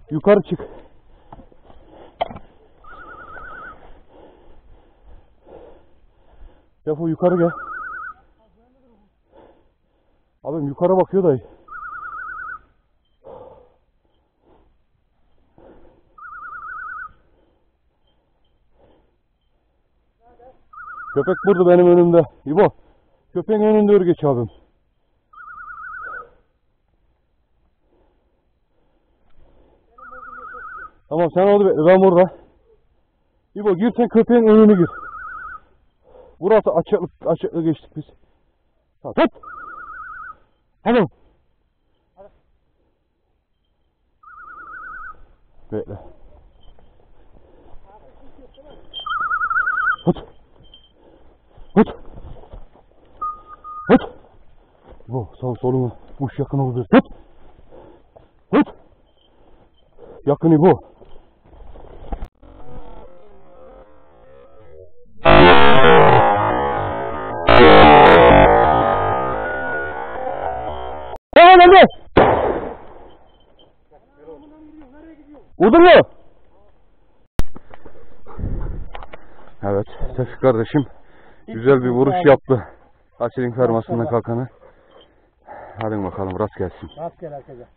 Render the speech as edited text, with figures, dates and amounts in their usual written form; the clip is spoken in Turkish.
Yukarı çık. Defo yukarı gel. Abim yukarı bakıyor dayı. Köpek burada benim önümde. İbo. Köpeğin önünde örgeç abim. Tamam sen oldu bekle, ben burada. İbo gir sen köpeğin önünü gir. Burası açıklık geçtik biz. Tamam tut. Tamam. Bekle. Tut. Tut. Tut. İbo sağ solunu. Kuş yakın oldu. Tut. Tut. Yakın İbo. Vurdun mu? Evet, Tevfik kardeşim güzel bir vuruş yaptı. Asilin fermasından kalkanı. Hadi bakalım rast gelsin. Rast gel herkese.